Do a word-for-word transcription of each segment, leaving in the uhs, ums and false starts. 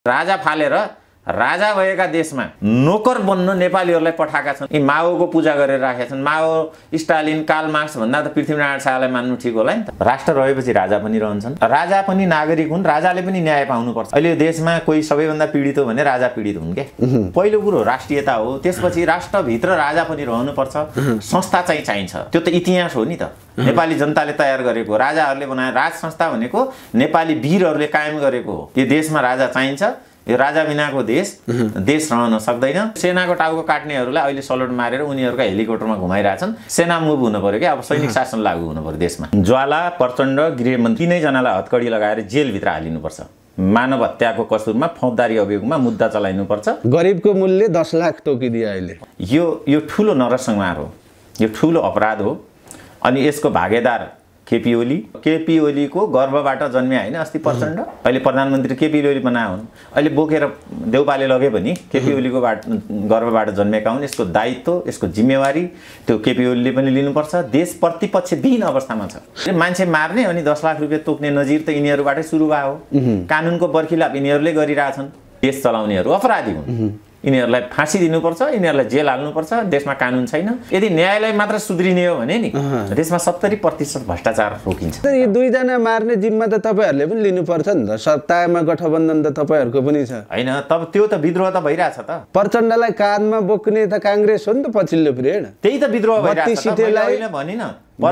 राजा फालेर राजा भएका देशमा नोकर बन्न नेपालीहरूलाई पठाएका छन्। यी माओको पूजा गरेर राखेका छन्। माओ, स्टालिन, कार्ल मार्क्स भन्दा त पृथ्वीनारायण शाहलाई मान्नु ठिक होला नि त। राष्ट्र रहेपछि राजा पनि रहन्छन्। राजा पनि नागरिक हुन्, राजाले पनि न्याय पाउनुपर्छ। अहिले देशमा कोही सबैभन्दा पीडित हो भने राजा पीडित हुन् के। पहिलो कुरो राष्ट्रियता हो, त्यसपछि राष्ट्रभित्र राजा पनि रहनुपर्छ, संस्था चाहिँ चाहिन्छ। त्यो त इतिहास हो नि त। नेपाली जनताले तयार गरेको, राजाहरूले बनाए राज संस्था भनेको नेपाली वीरहरूले कायम गरेको हो। यो देशमा राजा चाहिन्छ। यो राजा बिनाको देश देश रहन सक्दैन। सेनाको टाउको काट्नेहरूलाई अहिले सलोट मारेर उनीहरूका हेलिकप्टरमा घुमाइरहेछन्। सेना मुभ हुनु पर्यो क्या, अब सैनिक शासन लागू हुनु पर्यो देशमा। ज्वाला, प्रचण्ड, गृहमन्त्री तीनैजनालाई हतकडी लगाएर जेलभित्र हालिनुपर्छ। मानव हत्याको कसुरमा, फौजदारी अभियोगमा मुद्दा चलाइनुपर्छ। गरिबको मूल्य दस लाख तोकिदियो अहिले। यो यो ठुलो नरसंहार हो, यो ठुलो अपराध हो। अनि यसको भागेदार केपी ओली केपी ओलीको गर्भबाट जन्मे होइन अस्ति प्रचण्ड। अहिले प्रधानमन्त्री केपी ओली बनाए हुन्। अहिले बोकेर देउपाले लगे पनि केपी ओलीको बाट गर्भबाट जन्मेका हुन्। यसको दायित्व, यसको जिम्मेवारी त्यो केपी ओलीले पनि लिनुपर्छ। देश प्रतिपक्षविहीन अवस्थामा छ। मान्छे मार्ने अनि दस लाख रुपियाँ तोक्ने नजिर त यिनीहरूबाटै सुरु भयो। कानुनको बर्खिलाप यिनीहरूले गरिरहेछन्। देश चलाउनेहरू अपराधी हुन्। यिनीहरूलाई फाँसी दिनुपर्छ, यिनीहरूलाई जेल हाल्नुपर्छ। देशमा कानुन छैन। यदि न्यायालय मात्र सुध्रिने हो भने नि देशमा सत्तरी प्रतिशत भ्रष्टाचार रोकिन्छ। यी दुईजना मार्ने जिम्मा त तपाईँहरूले पनि लिनुपर्छ नि त। सत्तामा गठबन्धन त तपाईँहरूको पनि छ होइन? तब त्यो त विद्रोह त भइरहेछ त। प्रचण्डलाई काँधमा बोक्ने त काङ्ग्रेस हो नि त पछिल्लो पिरियड। त्यही त विद्रोह भइरहेछ त। मैले भनिन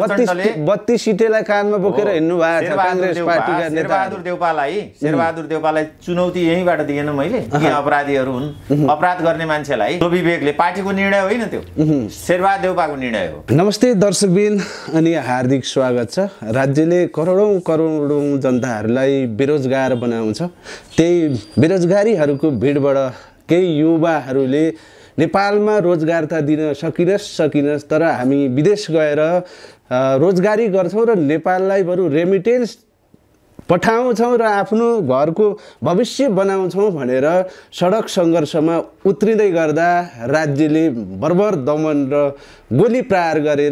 बत्तीस सिटेलाई कानमा बोकेर हिँड्नु भएको छ काङ्ग्रेस पार्टीका नेता। शेरबहादुर देउपालाई शेरबहादुर देउपालाई चुनौती यहीँबाट दिएन मैले। यी अपराधीहरू हुन्। अपराध गर्ने मान्छेलाई त्यो विवेकले, पार्टीको निर्णय होइन, त्यो शेरबहादुर देउपाको निर्णय हो। नमस्ते दर्शकबिन अनि हार्दिक स्वागत छ। राज्यले करोडौँ करोडौँ जनताहरूलाई बेरोजगार बनाउँछ। त्यही बेरोजगारीहरूको भिडबाट केही युवाहरूले नेपालमा रोजगार त दिन सकिनस् सकिनस् तर हामी विदेश गएर रोजगारी गर्छौँ र नेपाललाई बरु रेमिटेन्स पठाउँछौँ र आफ्नो घरको भविष्य बनाउँछौँ भनेर सडक सङ्घर्षमा उत्रिँदै गर्दा राज्यले बर्बर दमन र गोली प्रहार गरेर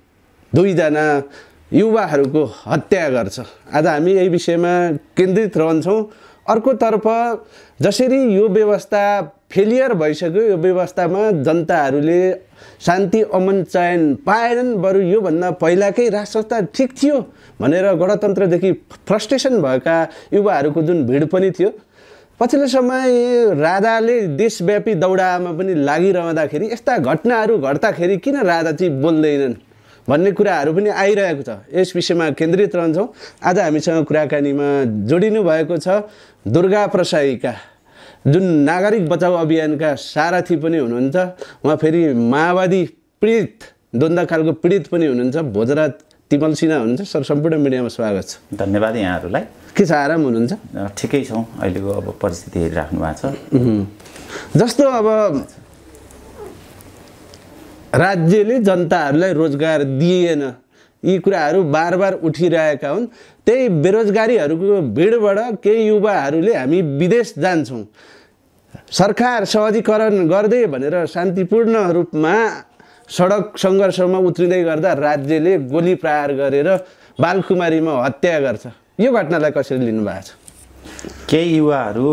दुईजना युवाहरूको हत्या गर्छ। आज हामी यही विषयमा केन्द्रित रहन्छौँ। अर्कोतर्फ जसरी यो व्यवस्था फेलियर भइसक्यो, यो व्यवस्थामा जनताहरूले शान्ति अमन चयन पाएनन्, बरु योभन्दा पहिलाकै राज संस्था ठिक थियो भनेर गणतन्त्रदेखि फ्रस्ट्रेसन भएका युवाहरूको जुन भिड पनि थियो। पछिल्लो समय राजाले देशव्यापी दौडामा पनि लागिरहँदाखेरि यस्ता घटनाहरू घट्दाखेरि किन राजा चाहिँ बोल्दैनन् भन्ने कुराहरू पनि आइरहेको छ। यस विषयमा केन्द्रित रहन्छौँ। आज हामीसँग कुराकानीमा जोडिनु भएको छ दुर्गा प्रसाईका, जुन नागरिक बचाउ अभियानका सारथी पनि हुनुहुन्छ। उहाँ फेरि माओवादी पीडित, द्वन्द्वकालको पीडित पनि हुनुहुन्छ। भोजराज तिमल सिन्हा हुनुहुन्छ। सर, सम्पूर्ण मिडियामा स्वागत छ। धन्यवाद यहाँहरूलाई। के छ, आराम हुनुहुन्छ? ठिकै छौँ। अहिलेको अब परिस्थिति हेरिराख्नु भएको छ। जस्तो अब राज्यले जनताहरूलाई रोजगार दिएन, यी कुराहरू बार बार उठिरहेका हुन्। त्यही बेरोजगारीहरूको भिडबाट केही युवाहरूले हामी विदेश जान्छौँ, सरकार सहजीकरण गर्दै भनेर शान्तिपूर्ण रूपमा सडक सङ्घर्षमा उत्रिँदै गर्दा राज्यले गोली प्रहार गरेर बालकुमारीमा हत्या गर्छ। यो घटनालाई कसरी लिनुभएको छ? केही युवाहरू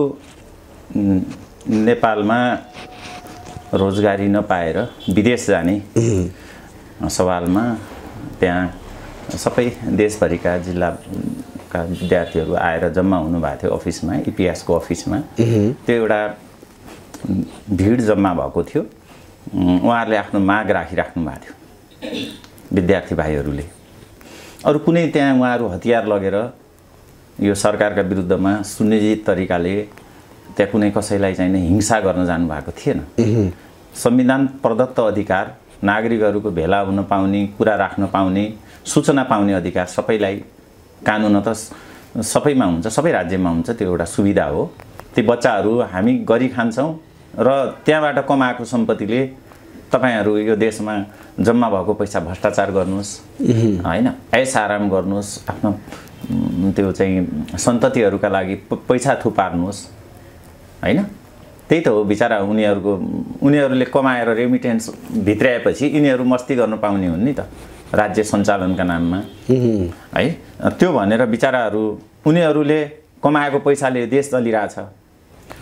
नेपालमा रोजगारी नपाएर विदेश जाने सवालमा त्यहाँ सबै देशभरिका जिल्लाका विद्यार्थीहरू आएर जम्मा हुनुभएको थियो अफिसमा, इपिएसको अफिसमा। त्यो एउटा भिड जम्मा भएको थियो। उहाँहरूले आफ्नो माग राखिराख्नु भएको थियो विद्यार्थी भाइहरूले। अरू कुनै त्यहाँ उहाँहरू हतियार लगेर यो सरकारका विरुद्धमा सुनिश्चित तरिकाले त्यहाँ कुनै कसैलाई चाहिँ हिंसा गर्न जानुभएको थिएन। संविधान प्रदत्त अधिकार, नागरिकहरूको भेला हुन पाउने, कुरा राख्न पाउने, सूचना पाउने अधिकार सबैलाई कानुन त सबैमा हुन्छ, सबै राज्यमा हुन्छ। त्यो एउटा सुविधा हो। ती बच्चाहरू हामी गरी खान्छौँ र त्यहाँबाट कमाएको सम्पत्तिले तपाईँहरू यो देशमा जम्मा भएको पैसा भ्रष्टाचार गर्नुहोस् होइन, ऐस आराम गर्नुहोस्, आफ्नो त्यो चाहिँ सन्ततिहरूका लागि पैसा थुपार्नुहोस् होइन। त्यही त हो बिचरा उनीहरूको। उनीहरूले कमाएर रेमिटेन्स भित्राएपछि यिनीहरू मस्ती गर्न पाउने हुन् नि त राज्य सञ्चालनका नाममा है। त्यो भनेर बिचराहरू, उनीहरूले कमाएको पैसाले देश चलिरहेछ।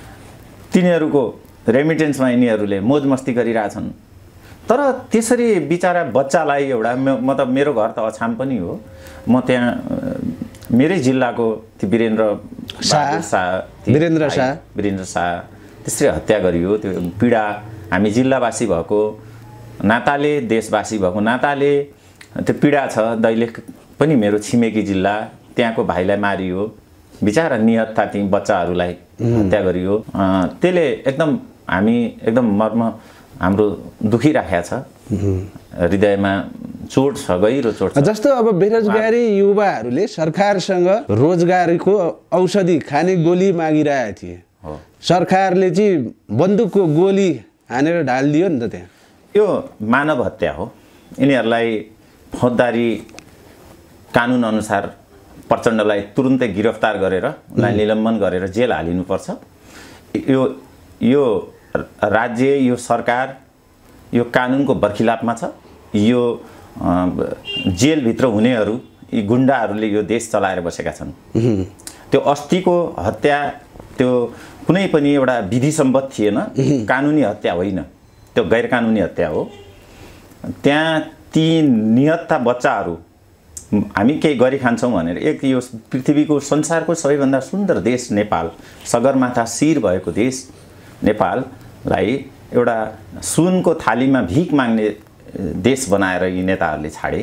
तिनीहरूको रेमिटेन्समा यिनीहरूले मोज मस्ती गरिरहेछन्। तर त्यसरी बिचारा बच्चालाई एउटा मतलब मेरो घर त अछाम पनि हो, म त्यहाँ मेरै जिल्लाको त्यो वीरेन्द्र शाह वीरेन्द्र शाह वीरेन्द्र शाह त्यसरी हत्या गरियो। त्यो पीडा हामी जिल्लावासी भएको नाताले, देशवासी भएको नाताले त्यो पीडा छ। दैलेख पनि मेरो छिमेकी जिल्ला, त्यहाँको भाइलाई मारियो, बिचारा निहत्था ती बच्चाहरूलाई हत्या गरियो। त्यसले एकदम हामी एकदम मर्म हाम्रो दुखिराखेको छ, हृदयमा चोट छ, गहिरो चोट छ। जस्तो अब बेरोजगारी युवाहरूले सरकारसँग रोजगारीको औषधि खाने गोली मागिरहेका थिए, सरकारले चाहिँ बन्दुकको गोली हानेर ढालिदियो नि त त्यहाँ। यो मानव हत्या हो। यिनीहरूलाई फौजदारी कानुन अनुसार प्रचण्डलाई तुरुन्तै गिरफ्तार गरेर उनलाई निलम्बन गरेर जेल हालिनुपर्छ। यो यो राज्य, यो सरकार यो कानुनको बर्खिलापमा छ। यो जेलभित्र हुनेहरू, यी गुन्डाहरूले यो देश चलाएर बसेका छन्। त्यो अस्तिको हत्या त्यो कुनै पनि एउटा विधिसम्मत थिएन, कानुनी हत्या होइन, त्यो गैर कानुनी हत्या हो। त्यहाँ ती निहत्था बच्चाहरू हामी केही गरी खान्छौँ भनेर एक यो पृथ्वीको संसारको सबैभन्दा सुन्दर देश नेपाल, सगरमाथा शिर भएको देश नेपाललाई एउटा सुनको थालीमा भिख माग्ने देश बनाएर यी नेताहरूले छाडे।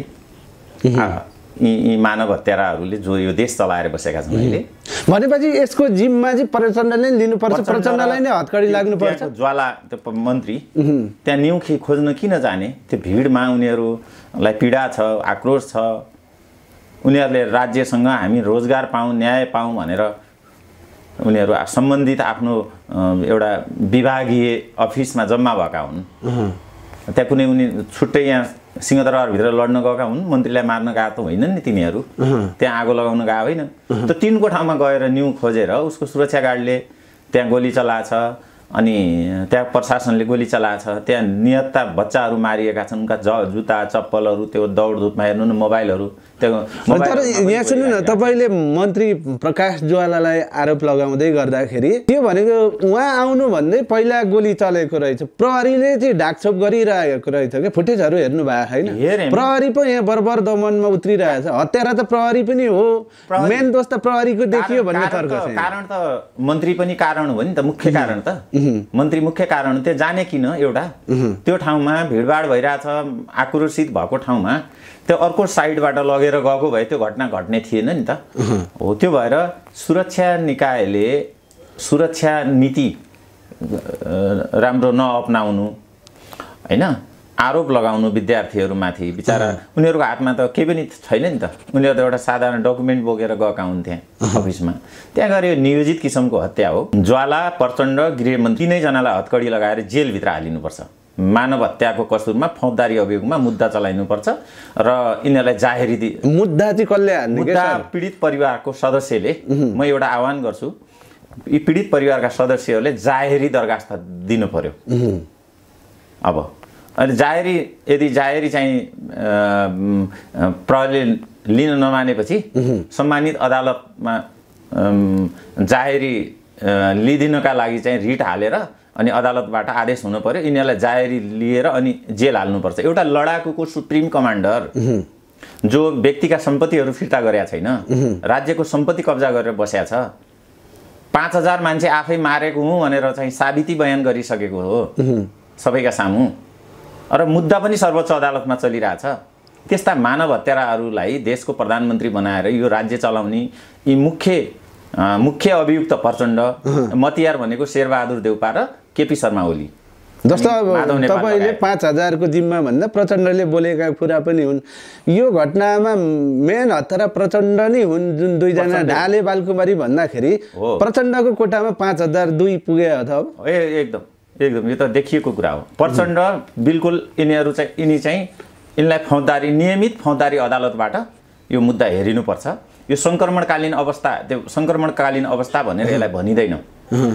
यी यी मानव हत्याराहरूले जो यो देश चलाएर बसेका छन् अहिले। भनेपछि यसको जिम्मा चाहिँ प्रचण्डले लिनुपर्छ, प्रचण्डलाई नै हतकडी लाग्नुपर्छ। ज्वाला त्यो मन्त्री त्यहाँ न्युखी खोज्न किन जाने? त्यो भिडमा उनीहरूलाई पीडा छ, आक्रोश छ। उनीहरूले राज्यसँग हामी रोजगार पाऊँ, न्याय पाऊँ भनेर उनीहरू सम्बन्धित आफ्नो एउटा विभागीय अफिसमा जम्मा भएका हुन्। त्यहाँ कुनै उनी छुट्टै यहाँ सिंहदरबारभित्र लड्न गएका हुन्, मन्त्रीलाई मार्न गएको त होइनन् नि तिनीहरू, त्यहाँ आगो लगाउन गएको होइन। त तिनको ठाउँमा गएर न्यु खोजेर उसको सुरक्षा गार्डले त्यहाँ गोली चलाएछ, अनि त्यहाँ प्रशासनले गोली चलाएछ। त्यहाँ निहत्था बच्चाहरू मारिएका छन्, उनका ज जुत्ता चप्पलहरू, त्यो दौडधुपमा हेर्नु न मोबाइलहरू। त्यो तर यहाँ सुन्नु न, तपाईँले मन्त्री प्रकाश ज्वालालाई आरोप लगाउँदै गर्दाखेरि त्यो भनेको उहाँ आउनु भन्दै पहिला गोली चलेको रहेछ, प्रहरीले चाहिँ ढाकछोप गरिरहेको रहेछ क्या। फुटेजहरू हेर्नु भएको छैन? प्रहरी पो यहाँ बरबर दमनमा उत्रिरहेछ, हत्यारा त प्रहरी पनि हो, मेन दोष त प्रहरीको देखियो भन्ने तर्क छ। कारण त मन्त्री पनि कारण हो नि त, मुख्य कारण त मन्त्री मुख्य कारण। त्यो जाने किन? एउटा त्यो ठाउँमा भिडभाड भइरहेछ, आक्रोशित भएको ठाउँमा त्यो अर्को साइडबाट लगेर गएको भए त्यो घटना घट्ने थिएन नि त। हो, त्यो भएर सुरक्षा निकायले सुरक्षा नीति राम्रो नअपनाउनु होइन, आरोप लगाउनु विद्यार्थीहरूमाथि। बिचारा उनीहरूको हातमा त केही पनि छैन नि त, उनीहरू त एउटा साधारण डकुमेन्ट बोकेर गएका हुन् त्यहाँ अफिसमा। त्यहाँ गएर यो नियोजित किसिमको हत्या हो। ज्वाला, प्रचण्ड, गृहमन्त्री तिनैजनालाई हतकडी लगाएर जेलभित्र हालिनुपर्छ। मानव हत्याको कसुरमा फौजदारी अभियोगमा मुद्दा चलाइनुपर्छ र यिनीहरूलाई जाहेरी दि मुद्दा चाहिँ कसले हाल्ने? मुद्दा पीडित परिवारको सदस्यले। म एउटा आह्वान गर्छु, यी पीडित परिवारका सदस्यहरूले जाहेरी दरखास्त दिनु पर्यो। अब अनि जाहेरी यदि जाहेरी चाहिँ प्रहरीले लिन नमानेपछि सम्मानित अदालतमा जाहेरी लिदिनका लागि चाहिँ रिट हालेर अनि अदालतबाट आदेश हुनु पर्यो। यिनीहरूलाई जाहेरी लिएर अनि जेल हाल्नुपर्छ। एउटा लडाकुको सुप्रिम कमान्डर जो व्यक्तिका सम्पत्तिहरू फिर्ता गरेका छैन, राज्यको सम्पत्ति कब्जा गरेर बसेका छ, पाँच हजार मान्छे आफै मारेको हुँ भनेर चाहिँ साबिती बयान गरिसकेको हो सबैका सामु, र मुद्दा पनि सर्वोच्च अदालतमा चलिरहेछ। त्यस्ता मानव हत्याराहरूलाई देशको प्रधानमन्त्री बनाएर यो राज्य चलाउने यी मुख्य मुख्य अभियुक्त प्रचण्ड, मतियार भनेको शेरबहादुर देउपा र केपी शर्मा ओली। जस्तो अब तपाईँले पाँच हजारको जिम्मा भन्दा प्रचण्डले बोलेका कुरा पनि हुन्। यो घटनामा मेन हत्यारा प्रचण्ड नै हुन्, जुन दुईजना ढाले बालकुमारी भन्दाखेरि प्रचण्डको कोटामा पाँच हजार दुई पुगे अथवा ए एकदम एकदम यो त देखिएको कुरा हो। प्रचण्ड बिल्कुल यिनीहरू चाहिँ यिनी चाहिँ यिनलाई फौजदारी नियमित फौजदारी अदालतबाट यो मुद्दा हेरिनुपर्छ। यो सङ्क्रमणकालीन अवस्था, त्यो सङ्क्रमणकालीन अवस्था भनेर यसलाई भनिँदैन।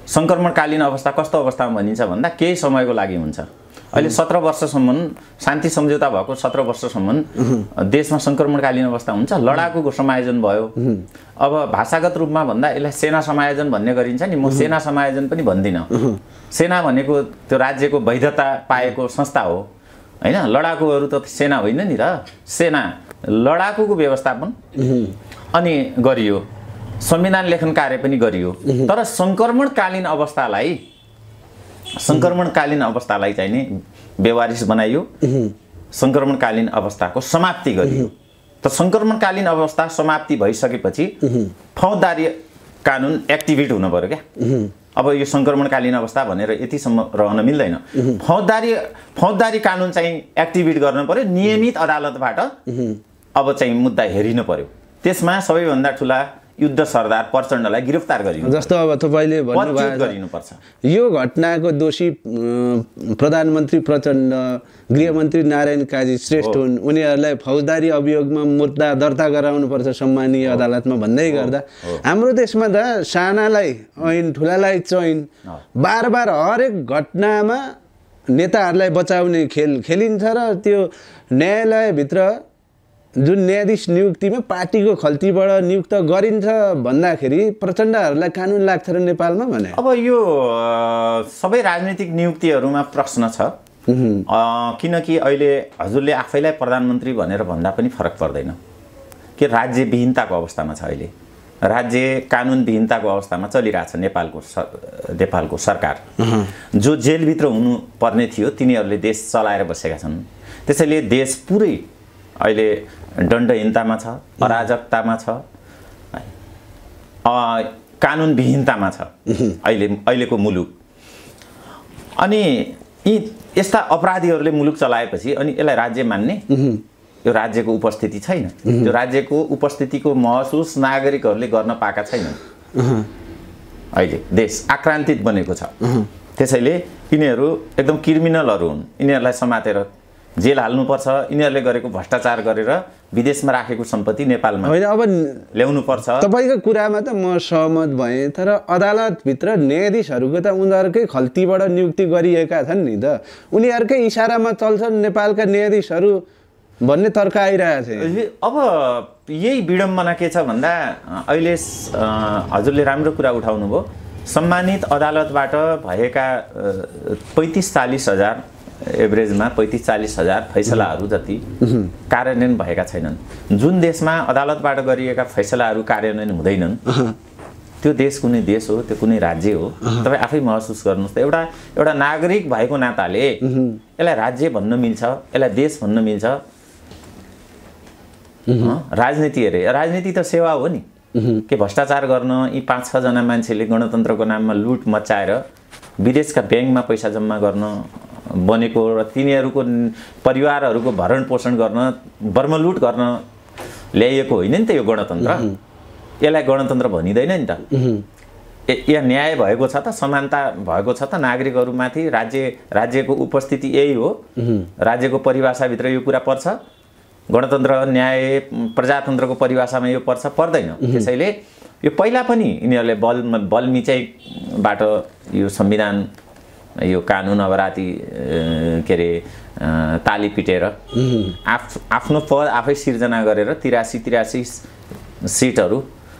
सङ्क्रमणकालीन अवस्था कस्तो अवस्थामा भनिन्छ भन्दा केही समयको लागि हुन्छ। अहिले सत्र वर्षसम्म शान्ति सम्झौता भएको सत्र वर्षसम्म देशमा सङ्क्रमणकालीन अवस्था हुन्छ। लडाकुको समायोजन भयो। अब भाषागत रूपमा भन्दा यसलाई सेना समायोजन भन्ने गरिन्छ नि, म सेना समायोजन पनि भन्दिनँ। सेना भनेको त्यो राज्यको वैधता पाएको संस्था हो होइन। लडाकुहरू त सेना होइन नि त। सेना लडाकुको व्यवस्थापन अनि गरियो, संविधान लेखन कार्य पनि गरियो। तर सङ्क्रमणकालीन अवस्थालाई सङ्क्रमणकालीन अवस्थालाई चाहिँ नि बेवारिस बनाइयो, सङ्क्रमणकालीन अवस्थाको समाप्ति गरियो। त सङ्क्रमणकालीन अवस्था समाप्ति भइसकेपछि फौजदारी कानुन एक्टिभेट हुनु पर्यो क्या। अब यो सङ्क्रमणकालीन अवस्था भनेर यतिसम्म रहन मिल्दैन। फौजदारी फौजदारी कानुन चाहिँ एक्टिभेट गर्नु पर्यो। नियमित अदालतबाट अब चाहिँ मुद्दा हेरिनु पर्यो। त्यसमा सबैभन्दा ठुला युद्ध सरदार प्रचण्डलाई गिरफ्तार गरिनु, जस्तो अब तपाईँले भन्नुभयो गरिनुपर्छ। यो घटनाको दोषी प्रधानमन्त्री प्रचण्ड, गृहमन्त्री नारायण काजी श्रेष्ठ हुन्, उनीहरूलाई फौजदारी अभियोगमा मुद्दा दर्ता गराउनुपर्छ सम्मानीय अदालतमा भन्दै गर्दा हाम्रो देशमा त सानालाई ऐन ठुलालाई चैन बार बार हरेक घटनामा नेताहरूलाई बचाउने खेल खेलिन्छ र त्यो न्यायालयभित्र जुन न्यायाधीश नियुक्तिमा पार्टीको खल्तीबाट नियुक्त गरिन्छ भन्दाखेरि प्रचण्डहरूलाई कानुन लाग्छ र नेपालमा भने? अब यो सबै राजनीतिक नियुक्तिहरूमा प्रश्न छ, किनकि अहिले हजुरले आफैलाई प्रधानमन्त्री भनेर भन्दा पनि फरक पर्दैन कि राज्यविहीनताको अवस्थामा छ। अहिले राज्य कानुनविहीनताको अवस्थामा चलिरहेछ नेपालको नेपालको सरकार। जो जेलभित्र हुनुपर्ने थियो तिनीहरूले देश चलाएर बसेका छन्। त्यसैले देश पुरै अहिले दण्डहीनतामा छ, अराजकतामा छ, कानुनविहीनतामा छ अहिले अहिलेको मुलुक। अनि यी यस्ता अपराधीहरूले मुलुक चलाएपछि अनि यसलाई राज्य मान्ने? यो राज्यको उपस्थिति छैन। त्यो राज्यको उपस्थितिको महसुस नागरिकहरूले गर्न पाएका छैनन्। अहिले देश आक्रान्तित बनेको छ। त्यसैले यिनीहरू एकदम क्रिमिनलहरू हुन्। यिनीहरूलाई समातेर जेल हाल्नुपर्छ। यिनीहरूले गरेको भ्रष्टाचार गरेर विदेशमा राखेको सम्पत्ति नेपालमा होइन अब ल्याउनुपर्छ। तपाईँको कुरामा त म सहमत भएँ, तर अदालतभित्र न्यायाधीशहरूको त उनीहरूकै खल्तीबाट नियुक्ति गरिएका छन् नि त। उनीहरूकै इसारामा चल्छन् नेपालका न्यायाधीशहरू भन्ने तर्क आइरहेको छ। अब यही विडम्बना के छ भन्दा अहिले हजुरले राम्रो कुरा उठाउनु भयो। सम्मानित अदालतबाट भएका पैँतिस चालिस हजार एभरेजमा पैँतिस चालिस हजार फैसलाहरू जति कार्यान्वयन भएका छैनन्। जुन देशमा अदालतबाट गरिएका फैसलाहरू कार्यान्वयन हुँदैनन् त्यो देश कुनै देश हो, त्यो कुनै राज्य हो? तपाईँ आफै महसुस गर्नुहोस् त। एउटा एउटा नागरिक भएको नाताले यसलाई राज्य भन्न मिल्छ, यसलाई देश भन्न मिल्छ? राजनीति हेरे राजनीति त सेवा हो नि। के भ्रष्टाचार गर्न यी पाँच छजना मान्छेले गणतन्त्रको नाममा लुट मचाएर विदेशका ब्याङ्कमा पैसा जम्मा गर्न बनेको र तिनीहरूको परिवारहरूको भरण पोषण गर्न बर्मलुट गर्न ल्याइएको होइन नि त यो गणतन्त्र। यसलाई गणतन्त्र भनिँदैन नि त। यहाँ न्याय भएको छ त, समानता भएको छ त नागरिकहरूमाथि। राज्य राज्यको उपस्थिति यही हो। राज्यको परिभाषाभित्र यो कुरा पर्छ। गणतन्त्र न्याय प्रजातन्त्रको परिभाषामा यो पर्छ पर्दैन? त्यसैले यो पहिला पनि यिनीहरूले बल बलमिचाइबाट यो संविधान यो कानुन अब राति के अरे ताली पिटेर आफ आफ्नो पद आफै सिर्जना गरेर तिरासी तिरासी सिटहरू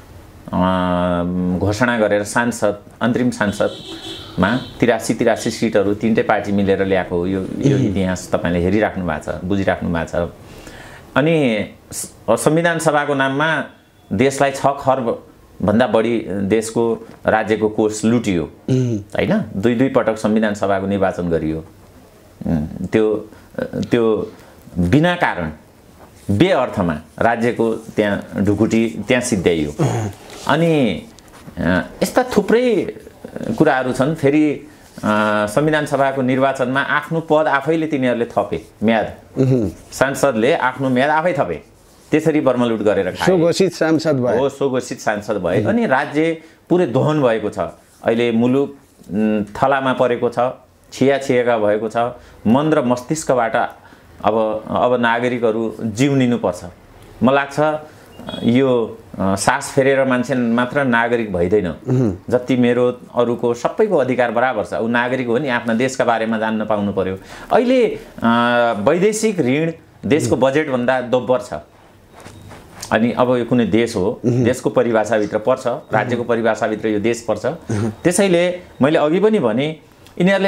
घोषणा गरेर सांसद अन्तरिम सांसदमा तिरासी तिरासी सिटहरू तिनटै पार्टी मिलेर ल्याएको यो यो इतिहास तपाईँले हेरिराख्नु भएको छ, बुझिराख्नु भएको छ। अनि संविधान सभाको नाममा देशलाई छ खर्ब भन्दा बढी देशको राज्यको कोष लुटियो हैन। दुई दुई पटक संविधान सभाको निर्वाचन गरियो। त्यो त्यो बिना कारण बे अर्थमा राज्यको त्यहाँ ढुकुटी त्यहाँ सिद्ध्याइयो। अनि यस्ता थुप्रै कुराहरू छन्। फेरि संविधान सभाको निर्वाचनमा आफ्नो पद आफैले तिनीहरूले थपे, म्याद सांसदले आफ्नो म्याद आफै थपे, त्यसरी बर्मलुट गरेर खाए। स्वघोषित सांसद भए हो, स्वघोषित सांसद भए। अनि राज्य पुरै दोहन भएको छ। अहिले मुलुक थलामा परेको छ, छिया छिएका भएको छ। मन र मस्तिष्कबाट अब अब नागरिकहरू जिउ लिनुपर्छ। मलाई लाग्छ यो सास फेरेर मान्छे मात्र नागरिक भइदैन, जति मेरो अरूको सबैको अधिकार बराबर छ। ऊ नागरिक हो नि, आफ्ना देशका बारेमा जान्न पाउनु पर्यो। अहिले वैदेशिक ऋण देशको बजेटभन्दा दोब्बर छ। अनि अब यो कुनै देश हो, देशको परिभाषाभित्र पर्छ, राज्यको परिभाषाभित्र यो देश पर्छ। त्यसैले मैले अघि पनि भने यिनीहरूले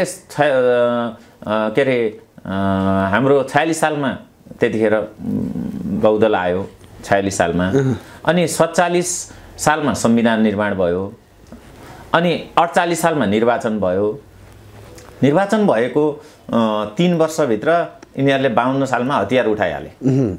के अरे हाम्रो छयालिस सालमा त्यतिखेर बहुदल आयो छयालिस सालमा, अनि सत्तालिस सालमा संविधान निर्माण भयो, अनि अडचालिस सालमा निर्वाचन भयो। निर्वाचन भएको तीन वर्षभित्र यिनीहरूले बाहन्न सालमा हतियार उठाइहाले।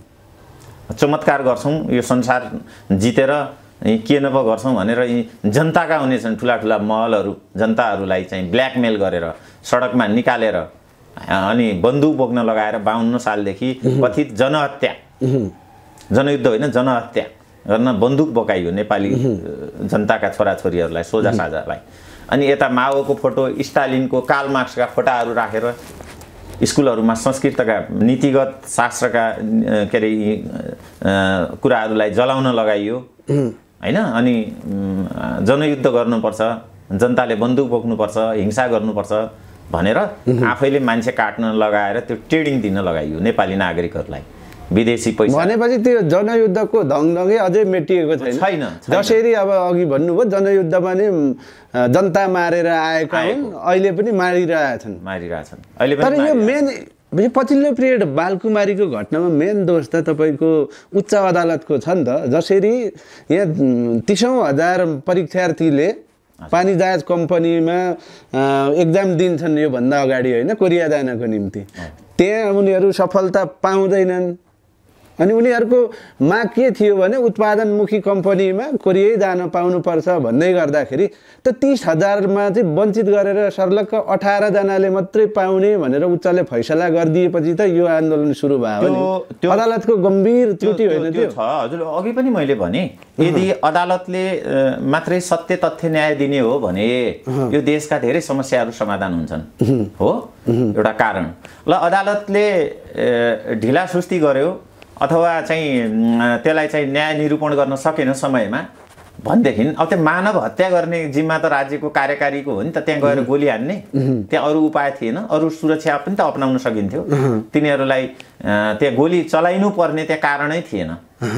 चमत्कार गर्छौँ यो संसार जितेर के न पो गर्छौँ भनेर यी जनताका हुनेछन् ठुला ठुला महलहरू जनताहरूलाई चाहिँ ब्ल्याकमेल गरेर सडकमा निकालेर अनि बन्दुक बोक्न लगाएर बाहन्न सालदेखि कथित जनहत्या, जनयुद्ध होइन जनहत्या गर्न बन्दुक बोकाइयो नेपाली जनताका छोराछोरीहरूलाई, सोझा साझालाई। अनि यता माओको फोटो, स्टालिनको, कार्ल मार्क्सका फोटाहरू राखेर स्कुलहरूमा संस्कृतका नीतिगत शास्त्रका के अरे कुराहरूलाई जलाउन लगाइयो होइन। अनि जनयुद्ध गर्नुपर्छ, जनताले बन्दुक बोक्नुपर्छ, हिंसा गर्नुपर्छ भनेर आफैले मान्छे काट्न लगाएर त्यो ट्रेडिङ दिन लगाइयो नेपाली नागरिकहरूलाई विदेशी पैसा। भनेपछि त्यो जनयुद्धको ढङढङै अझै मेटिएको छैन। जसरी अब अघि भन्नुभयो जनयुद्धमा नि जनता मारेर आएका हुन्, अहिले पनि मारिरहेछन् मारिरहेछन् अहिले पनि। तर यो मेन पछिल्लो पिरियड बालकुमारीको घटनामा मेन दोष त तपाईँको उच्च अदालतको छ नि त। जसरी यहाँ तीसौँ हजार परीक्षार्थीले पानी जहाज कम्पनीमा एक्जाम दिन्छन् योभन्दा अगाडि होइन, कोरिया जानको निम्ति। त्यहाँ उनीहरू सफलता पाउँदैनन्। अनि उनीहरूको माग के थियो भने उत्पादनमुखी कम्पनीमा कोरियै जान पाउनुपर्छ भन्दै गर्दाखेरि त तीस हजारमा चाहिँ वञ्चित गरेर सर्लक्क अठारजनाले मात्रै पाउने भनेर उच्चले फैसला गरिदिएपछि त यो आन्दोलन सुरु भयो नि। अदालतको गम्भीर त्रुटि होइन त्यो? छ हजुर, अघि पनि मैले भने यदि अदालतले मात्रै सत्य तथ्य न्याय दिने हो भने यो देशका धेरै समस्याहरू समाधान हुन्छन् हो। एउटा कारण ल अदालतले ढिला सुस्ती गर्यो अथवा चाहिँ त्यसलाई चाहिँ न्याय निरूपण गर्न सकेन समयमा भनेदेखि अब त्यो मानव हत्या गर्ने जिम्मा त राज्यको कार्यकारीको हो नि त। त्यहाँ गएर गोली हान्ने त्यहाँ अरू उपाय थिएन, अरू सुरक्षा पनि त अपनाउन सकिन्थ्यो। तिनीहरूलाई त्यहाँ गोली चलाइनु पर्ने त्यहाँ कारणै थिएन,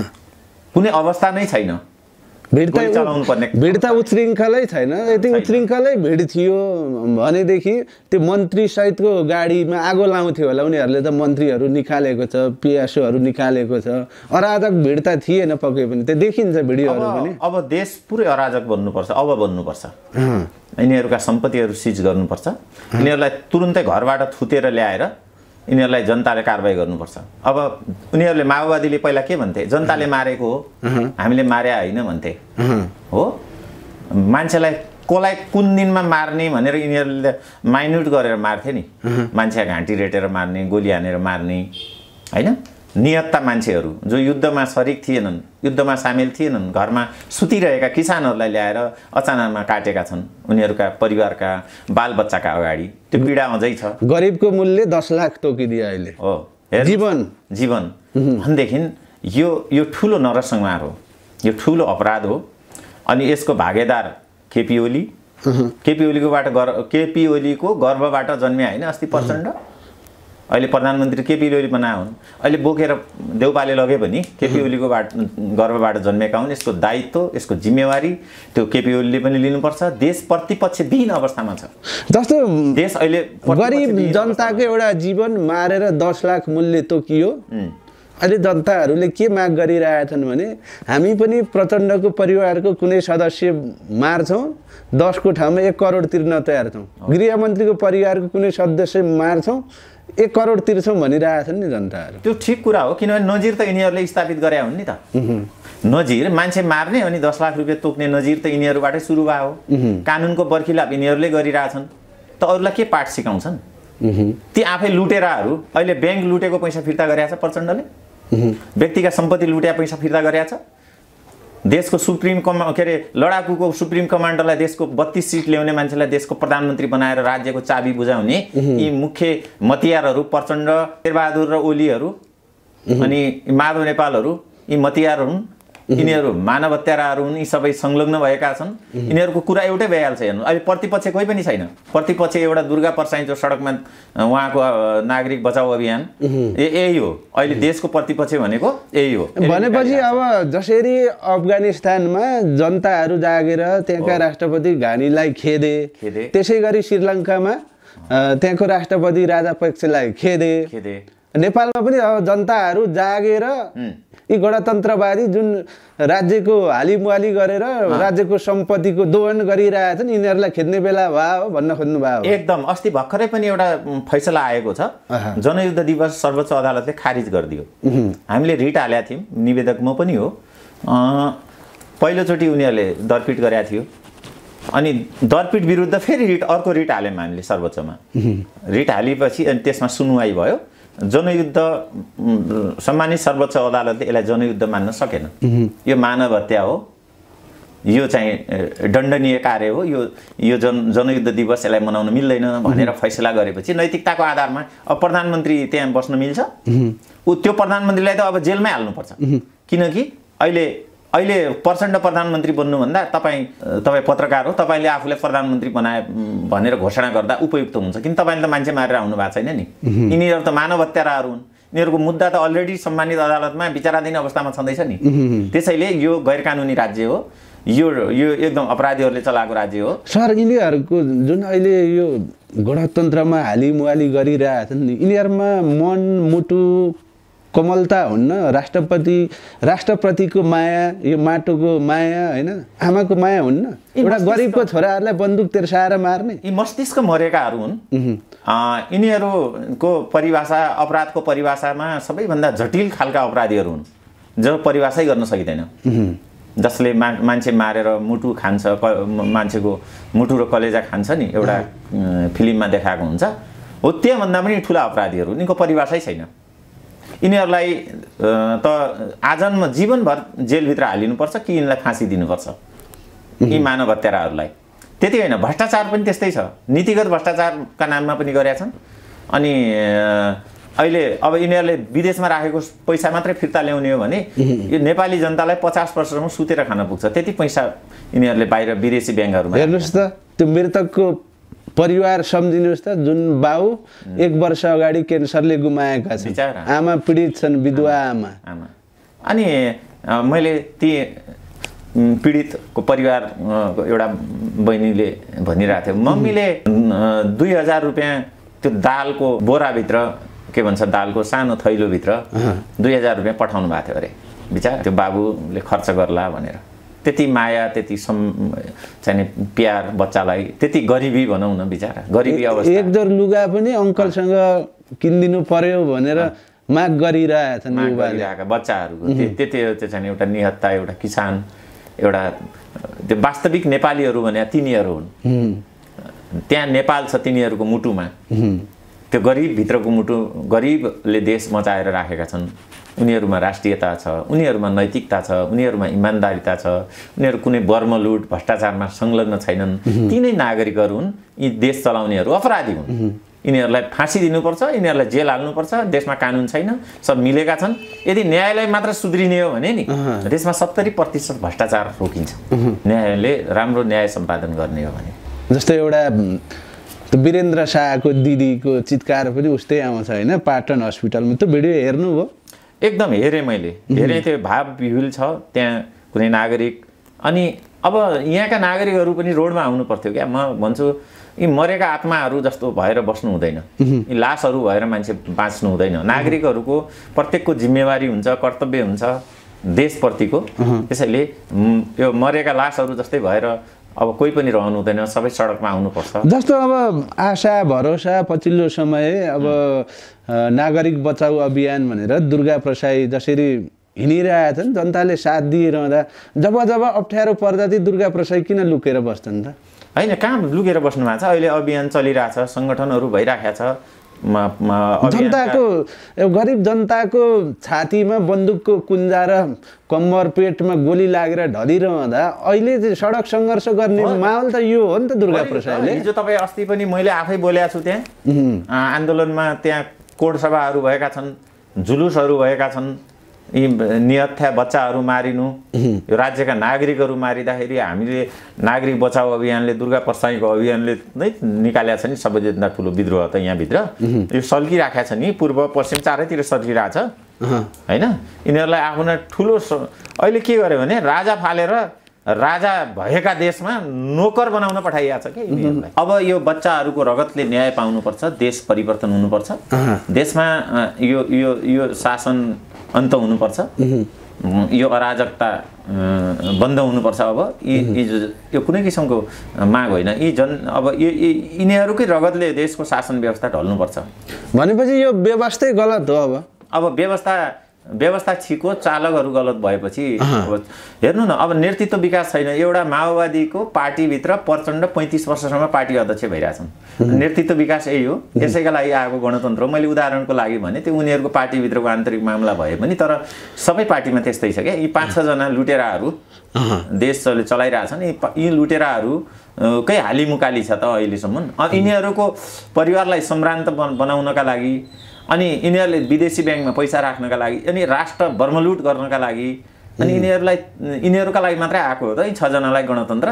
कुनै अवस्था नै छैन। भिड त भिड त उच्छृङ्खलै छैन। यति उच्छृङ्खलै भिड थियो भनेदेखि त्यो मन्त्री सहितको गाडीमा आगो लाउँथ्यो होला उनीहरूले त। मन्त्रीहरू निकालेको छ, पिएसओहरू निकालेको छ, अराजक भिड त थिएन पक्कै पनि, त्यो देखिन्छ भिडियोहरू पनि। अब देश पुरै अराजक बन्नुपर्छ, अब बन्नुपर्छ। यिनीहरूका सम्पत्तिहरू सिज गर्नुपर्छ, यिनीहरूलाई तुरुन्तै घरबाट थुतेर ल्याएर यिनीहरूलाई जनताले कारबाही गर्नुपर्छ। अब उनीहरूले माओवादीले पहिला के भन्थे, जनताले मारेको हो हामीले मारे होइन भन्थे हो। मान्छेलाई कसलाई कुन दिनमा मार्ने भनेर यिनीहरूले माइन्युट गरेर मार्थे नि। मान्छे घाँटी रेटेर मार्ने, गोली हानेर मार्ने होइन। नियत्ता मान्छेहरू जो युद्धमा सरिक थिएनन्, युद्धमा सामेल थिएनन्, घरमा सुतिरहेका किसानहरूलाई ल्याएर अचानकमा काटेका छन् उनीहरूका परिवारका बालबच्चाका अगाडि। त्यो पीडा अझै छ। गरिबको मूल्य दस लाख तोकिदियो अहिले हो जीवन जीवन भनेदेखि यो यो ठुलो नरसंहार हो, यो ठुलो अपराध हो। अनि यसको भागेदार केपी ओली, केपी ओलीकोबाट गर् केपी ओलीको गर्भबाट जन्मिया होइन अस्ति प्रचण्ड, अहिले प्रधानमन्त्री केपी ओली बनाए हुन्। अहिले बोकेर देउपाले लगे पनि केपी ओलीको बाट गर्भबाट जन्मेका हुन्। यसको दायित्व, यसको जिम्मेवारी त्यो केपी ओलीले पनि लिनुपर्छ। देश प्रतिपक्षविहीन अवस्थामा छ। जस्तो देश अहिले गरिब जनताको एउटा जीवन मारेर दस लाख मूल्य तोकियो। अहिले जनताहरूले के माग गरिरहेछन् भने हामी पनि प्रचण्डको परिवारको कुनै सदस्य मार्छौँ, दसको ठाउँमा एक करोड तिर्न तयार छौँ। गृहमन्त्रीको परिवारको कुनै सदस्य मार्छौँ, एक करोड तिर्छौँ भनिरहेछन् नि जनताहरू। त्यो ठिक कुरा हो, किनभने नजिर त यिनीहरूले स्थापित गरे हुन् नि त। नजिर मान्छे मार्ने अनि दस लाख रुपियाँ तोक्ने नजिर त यिनीहरूबाटै सुरु भयो हो। कानुनको बर्खिलाप यिनीहरूले गरिरहेछन् त अरूलाई के पाठ सिकाउँछन्? ती आफै लुटेराहरू। अहिले ब्याङ्क लुटेको पैसा फिर्ता गरेछ प्रचण्डले, व्यक्तिका सम्पत्ति लुट्या पैसा फिर्ता गरेछ। देशको सुप्रिम कमा के अरे लडाकुको सुप्रिम कमान्डरलाई देशको बत्तीस सिट ल्याउने मान्छेलाई देशको प्रधानमन्त्री बनाएर राज्यको चाबी बुझाउने यी मुख्य मतियारहरू प्रचण्ड, शेरबहादुर र ओलीहरू अनि माधव नेपालहरू यी मतियार हुन्। यिनीहरू मानव हत्याराहरू हुन्, यी सबै संलग्न भएका छन्। यिनीहरूको कुरा एउटै भइहाल्छ। हेर्नु, अहिले प्रतिपक्ष कोही पनि छैन। प्रतिपक्ष एउटा दुर्गा परसाई जो सडकमा उहाँको नागरिक बचाउ अभियान, यही हो अहिले देशको प्रतिपक्ष भनेको, यही हो। भनेपछि अब जसरी अफगानिस्तानमा जनताहरू जागेर त्यहाँका राष्ट्रपति घानीलाई खेदे, त्यसै गरी श्रीलङ्कामा त्यहाँको राष्ट्रपति राजापक्षलाई खेदे, नेपालमा पनि अब जनताहरू जागेर यी गणतन्त्रवादी जुन राज्यको हालिमुहाली गरेर राज्यको सम्पत्तिको दोहन गरिरहेछन् यिनीहरूलाई खेद्ने बेला भयो भन्न खोज्नु भयो। एकदम। अस्ति भर्खरै पनि एउटा फैसला आएको छ, जनयुद्ध दिवस सर्वोच्च अदालतले खारिज गरिदियो। हामीले रिट हालेका थियौँ, निवेदक म पनि हो। पहिलोचोटि उनीहरूले दरपिट गरेका थियो, अनि दरपिट विरुद्ध फेरि रिट अर्को रिट हाल्यौँ हामीले सर्वोच्चमा। रिट हालेपछि अनि त्यसमा सुनवाई भयो। जनयुद्ध सम्मानित सर्वोच्च अदालतले यसलाई जनयुद्ध मान्न सकेन। यो मानव हत्या हो, यो चाहिँ दण्डनीय कार्य हो, यो यो जन जनयुद्ध दिवस यसलाई मनाउन मिल्दैन भनेर फैसला गरेपछि नैतिकताको आधारमा अब प्रधानमन्त्री त्यहाँ बस्न मिल्छ? ऊ त्यो प्रधानमन्त्रीलाई त अब जेलमै हाल्नुपर्छ। किनकि अहिले अहिले प्रचण्ड प्रधानमन्त्री बन्नुभन्दा तपाईँ तपाईँ पत्रकार हो, तपाईँले आफूलाई प्रधानमन्त्री बनाए भनेर घोषणा गर्दा उपयुक्त हुन्छ। किन तपाईँले त मान्छे मारेर आउनु भएको छैन नि। यिनीहरू त मानव हत्याराहरू हुन्। यिनीहरूको मुद्दा त अलरेडी सम्मानित अदालतमा विचाराधीन अवस्थामा छँदैछ नि। त्यसैले यो गैर कानुनी राज्य हो, यो यो एकदम अपराधीहरूले चलाएको राज्य हो। सर, यिनीहरूको जुन अहिले यो गणतन्त्रमा हालिमुहाली गरिरहेछन् नि, यिनीहरूमा मन मुटु कोमलता हुन्न? राष्ट्रपति राष्ट्रप्रतिको माया, यो माटोको माया होइन, आमाको माया हुन्न? एउटा गरिबको छोराहरूलाई बन्दुक तेर्साएर मार्ने यी मस्तिष्क मरेकाहरू हुन्। यिनीहरूको परिभाषा, अपराधको परिभाषामा सबैभन्दा जटिल खालका अपराधीहरू हुन् जो परिभाषै गर्न सकिँदैन। जसले मा मान्छे मारेर मुटु खान्छ, मान्छेको मुटु र कलेजा खान्छ नि, एउटा फिल्ममा देखाएको हुन्छ हो। त्योभन्दा पनि ठुला अपराधीहरू, यिनको परिभाषै छैन। यिनीहरूलाई त आजन्म जीवनभर जेलभित्र हालिनुपर्छ कि यिनलाई फाँसी दिनुपर्छ, यी मानव हत्याराहरूलाई। त्यति होइन, भ्रष्टाचार पनि त्यस्तै छ। नीतिगत भ्रष्टाचारका नाममा पनि गरेका छन्। अनि अहिले अब यिनीहरूले विदेशमा राखेको पैसा मात्रै फिर्ता ल्याउने हो भने यो नेपाली जनतालाई पचास वर्षसम्म सुतेर खान पुग्छ। त्यति पैसा यिनीहरूले बाहिर विदेशी ब्याङ्कहरूमा। हेर्नुहोस् त, त्यो मृतकको परिवार सम्झिनुहोस् त, जुन बाउ एक वर्ष अगाडि क्यान्सरले गुमाएका छन्, आमा पीडित छन्, विधवा आमा आमा अनि मैले ती पीडितको परिवार एउटा बहिनीले भनिरहेको थियो, मम्मीले दुई हजार रुपियाँ त्यो दालको बोराभित्र, के भन्छ, दालको सानो थैलोभित्र दुई हजार रुपियाँ पठाउनु भएको थियो अरे। बिचारा त्यो बाबुले खर्च गर्ला भनेर। त्यति माया, त्यति सम चाहिँ प्यार बच्चालाई, त्यति गरिबी भनौँ न, बिचारा गरिबी अवस्था। एक जोर लुगा पनि अङ्कलसँग किनिदिनु पर्यो भनेर माग गरिरहेछन् युवाका बच्चाहरूको। त्यति त्यो चाहिँ एउटा निहत्ता, एउटा किसान, एउटा त्यो वास्तविक नेपालीहरू भने तिनीहरू हुन्। त्यहाँ नेपाल छ तिनीहरूको मुटुमा। त्यो गरिबभित्रको मुटु, गरिबले देश मचाएर राखेका छन्। उनीहरूमा राष्ट्रियता छ, उनीहरूमा नैतिकता छ, उनीहरूमा इमान्दारिता छ, उनीहरू कुनै बर्मलुट भ्रष्टाचारमा संलग्न छैनन्। तिनै नागरिकहरू हुन्। यी देश चलाउनेहरू अपराधी हुन्। यिनीहरूलाई फाँसी दिनुपर्छ, यिनीहरूलाई जेल हाल्नुपर्छ। देशमा कानुन छैन, सब मिलेका छन्। यदि न्यायालय मात्र सुध्रिने हो भने नि देशमा सत्तरी प्रतिशत भ्रष्टाचार रोकिन्छ, न्यायालयले राम्रो न्याय सम्पादन गर्ने हो भने। जस्तै एउटा वीरेन्द्र शाहको दिदीको चित्कार पनि उस्तै आउँछ होइन, पाटन हस्पिटलमा। त्यो भिडियो हेर्नुभयो? एकदम हेरेँ मैले, हेरेँ। त्यो भाव विहुल छ त्यहाँ कुनै नागरिक। अनि अब यहाँका नागरिकहरू पनि रोडमा आउनु पर्थ्यो क्या। म भन्छु यी मरेका आत्माहरू जस्तो भएर बस्नु हुँदैन, यी लासहरू भएर मान्छे बाँच्नु हुँदैन। नागरिकहरूको प्रत्येकको जिम्मेवारी हुन्छ, कर्तव्य हुन्छ देशप्रतिको। त्यसैले यो मरेका लासहरू जस्तै भएर अब कोही पनि रहनु हुँदैन, सबै सडकमा आउनुपर्छ। जस्तो अब आशा भरोसा पछिल्लो समय अब नागरिक बचाउ अभियान भनेर दुर्गा प्रसाई जसरी हिँडिरहेछन्, जनताले साथ दिइरहँदा जब जब अप्ठ्यारो पर्दा ती दुर्गा प्रसाई किन लुकेर बस्छन् त? होइन, कहाँ लुकेर बस्नु भएको छ? अहिले अभियान चलिरहेछ, सङ्गठनहरू भइराखेको छ। जनताको, गरिब जनताको छातीमा बन्दुकको कुन्जा र कम्मर पेटमा गोली लागेर ढलिरहँदा अहिले सडक सङ्घर्ष गर्ने माहौल त यो हो नि त दुर्गा प्रसादले। हिजो तपाईँ अस्ति पनि मैले आफै बोलेको छु, त्यहाँ आन्दोलनमा त्यहाँ कोड सभाहरू भएका छन्, जुलुसहरू भएका छन्, यी निहत्था बच्चाहरू मारिनु, यो राज्यका नागरिकहरू मारिँदाखेरि हामीले नागरिक बचाउ अभियानले, दुर्गा पर्साईको अभियानले नै निकालेको छ नि सबैभन्दा ठुलो विद्रोह त यहाँभित्र। यो सल्किराखेको छ नि, पूर्व पश्चिम चारैतिर सल्किरहेको छ होइन। यिनीहरूलाई आफ्नो ठुलो अहिले के गर्यो भने राजा फालेर राजा भएका देशमा नोकर बनाउन पठाइएको छ कि यिनीहरूलाई। अब यो बच्चाहरूको रगतले न्याय पाउनुपर्छ, देश परिवर्तन हुनुपर्छ, देशमा यो यो यो शासन अन्त हुनुपर्छ, यो अराजकता बन्द हुनुपर्छ। अब यी यो कुनै किसिमको माग होइन, यी जन अब यिनीहरूकै रगतले देशको शासन व्यवस्था ढल्नुपर्छ। भनेपछि यो व्यवस्थै गलत हो। अब अब व्यवस्था व्यवस्था छिको, चालकहरू गलत भएपछि अब हेर्नु न, अब नेतृत्व विकास छैन। एउटा माओवादीको पार्टीभित्र प्रचण्ड पैँतिस वर्षसम्म पार्टी अध्यक्ष भइरहेछन्। नेतृत्व विकास यही हो, यसैका लागि आएको गणतन्त्र हो। मैले उदाहरणको लागि भने त्यो उनीहरूको पार्टीभित्रको आन्तरिक मामला भए पनि, तर सबै पार्टीमा त्यस्तै छ क्या। यी पाँच छजना लुटेराहरू देश चलाइरहेछन्, यी लुटेराहरू कै हालिमुकाली छ त अहिलेसम्म। यिनीहरूको परिवारलाई सम्भ्रान्त बनाउनका लागि, अनि यिनीहरूले विदेशी ब्याङ्कमा पैसा राख्नका लागि, अनि राष्ट्र बर्मलुट गर्नका लागि, अनि यिनीहरूलाई यिनीहरूका लागि मात्रै आएको हो त यी छजनालाई गणतन्त्र।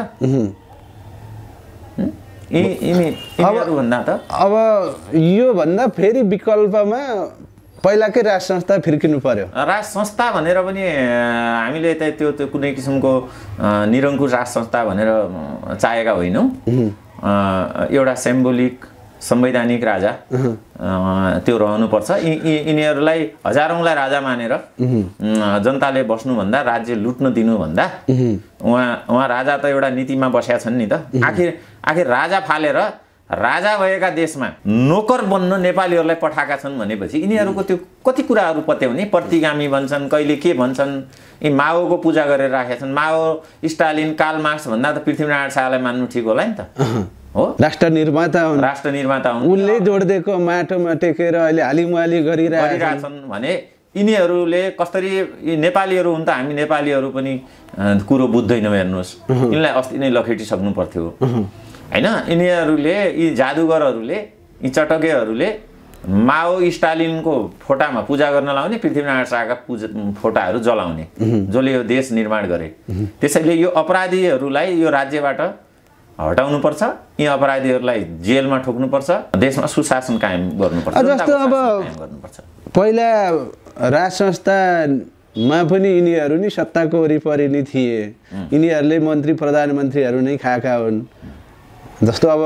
यिनीहरूभन्दा त अब योभन्दा फेरि विकल्पमा पहिलाकै राज संस्था फिर्किनु पर्यो। राज संस्था भनेर पनि हामीले त त्यो त्यो कुनै किसिमको निरङ्कुश राज संस्था भनेर चाहेका होइनौँ। एउटा सिम्बोलिक संवैधानिक राजा त्यो रहनुपर्छ। यिनीहरूलाई हजारौँलाई राजा मानेर जनताले बस्नुभन्दा, राज्य लुट्न दिनुभन्दा उहाँ उहाँ राजा त एउटा नीतिमा बसेका छन् नि त। आखिर आखिर राजा फालेर राजा भएका देशमा नोकर बन्न नेपालीहरूलाई पठाएका छन् भनेपछि यिनीहरूको त्यो कति कुराहरू पत्याउने, प्रतिगामी भन्छन्, कहिले के भन्छन्। यी माओको पूजा गरेर राखेका छन्। माओ, स्टालिन, कार्ल मार्क्स भन्दा त पृथ्वीनारायण शाहलाई मान्नु ठिक होला नि त, हो? राष्ट्र निर्माता हुन्, राष्ट्र निर्माता हुन्। उनले जोडिदिएको माटोमा टेकेर अहिले हालिमुहाली गरिरहेछन् भने यिनीहरूले कसरी, नेपालीहरू हुन् त, हामी नेपालीहरू पनि कुरो बुझ्दैनौँ। हेर्नुहोस्, यिनलाई अस्ति नै लखेटिसक्नु पर्थ्यो होइन। यिनीहरूले, यी जादुगरहरूले, यी चटकेहरूले माओ स्टालिनको फोटामा पूजा गर्न लाउने, पृथ्वीनारायण शाहका पूजा फोटाहरू जलाउने, जसले यो देश निर्माण गरे। त्यसैले यो अपराधीहरूलाई यो राज्यबाट हटाउनुपर्छ, यी अपराधीहरूलाई जेलमा ठोक्नुपर्छ, देशमा सुशासन कायम गर्नुपर्छ। जस्तो अब पहिला राज संस्थामा पनि यिनीहरू नि सत्ताको वरिपरि नै थिए, यिनीहरूले मन्त्री प्रधानमन्त्रीहरू नै खाएका हुन्। जस्तो अब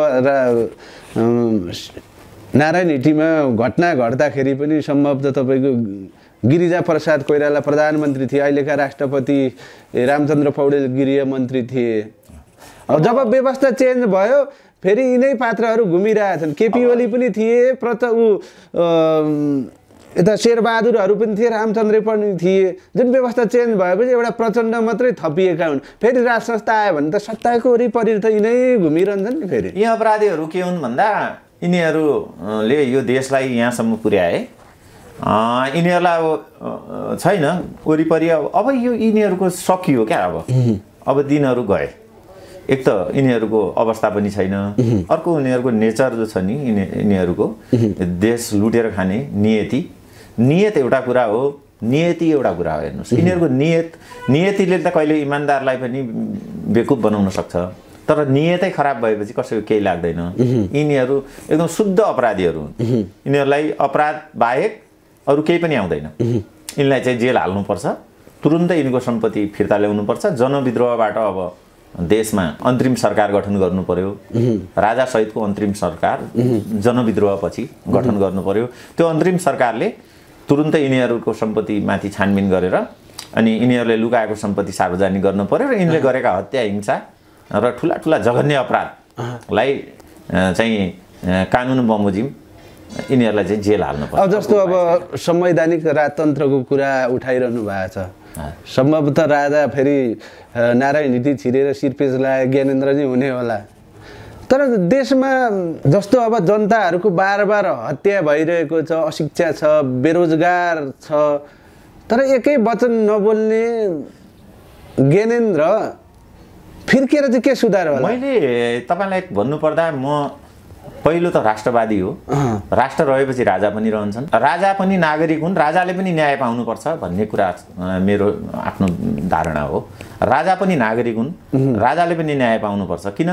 नारायण हिटीमा घटना घट्दाखेरि पनि सम्भवतः तपाईँको गिरिजा प्रसाद कोइराला प्रधानमन्त्री थिए, अहिलेका राष्ट्रपति रामचन्द्र पौडेल गृहमन्त्री थिए। अब जब व्यवस्था चेन्ज भयो फेरि यिनै पात्रहरू घुमिरहेछन्। केपी ओली पनि थिए, प्रत ऊ यता शेरबहादुरहरू पनि थिए, रामचन्द्र पनि थिए। जुन व्यवस्था चेन्ज भएपछि एउटा प्रचण्ड मात्रै थपिएका हुन्। फेरि राज संस्था आयो भने त सत्ताको वरिपरि त यिनै घुमिरहन्छन् नि। फेरि यी अपराधीहरू के हुन् भन्दा, यिनीहरूले यो देशलाई यहाँसम्म पुर्याए। यिनीहरूलाई अब छैन वरिपरि, अब यो यिनीहरूको सकियो क्या। अब अब दिनहरू गए। एक त यिनीहरूको अवस्था पनि छैन, अर्को यिनीहरूको नेचर जो छ नि, यिनीहरूको देश लुटेर खाने नियति नियत एउटा कुरा हो, नियति एउटा कुरा हो। हेर्नुहोस्, यिनीहरूको नियत नियतिले त कहिले इमान्दारलाई पनि बेकुफ बनाउन सक्छ, तर नियतै खराब भएपछि कसैको केही लाग्दैन। यिनीहरू एकदम शुद्ध अपराधीहरू हुन्। यिनीहरूलाई अपराध बाहेक अरू केही पनि आउँदैन। यिनलाई चाहिँ जेल हाल्नुपर्छ, तुरुन्तै यिनको सम्पत्ति फिर्ता ल्याउनुपर्छ। जनविद्रोहबाट अब देशमा अन्तरिम सरकार गठन गर्नु पर्यो, राजा सहितको अन्तरिम सरकार जनविद्रोहपछि गठन गर्नु पर्यो। त्यो अन्तरिम सरकारले तुरुन्तै यिनीहरूको सम्पत्तिमाथि छानबिन गरेर अनि यिनीहरूले लुकाएको सम्पत्ति सार्वजनिक गर्नु पर्यो र यिनले गरेका हत्या, हिंसा र ठुला ठुला जघन्य अपराधलाई चाहिँ कानुन बमोजिम यिनीहरूलाई चाहिँ जेल हाल्नु पर्छ। अब जस्तो अब संवैधानिक राजतन्त्रको कुरा उठाइरहनु भएको छ। सम्भवतः राजा फेरि नारायण हिटी छिरेर सिरपेज लगाए ज्ञानेन्द्रजी हुने होला। तर देशमा जस्तो अब जनताहरूको बार बार हत्या भइरहेको छ, अशिक्षा छ, बेरोजगार छ, तर एकै वचन नबोल्ने ज्ञानेन्द्र फिर्केर चाहिँ के सुधार होला? मैले तपाईँलाई भन्नुपर्दा म पहिलो त राष्ट्रवादी हो। राष्ट्र रहेपछि राजा पनि रहन्छन्। राजा पनि नागरिक हुन्, राजाले पनि न्याय पाउनुपर्छ भन्ने कुरा मेरो आफ्नो धारणा हो। राजा पनि नागरिक हुन्, राजाले पनि न्याय पाउनुपर्छ। किन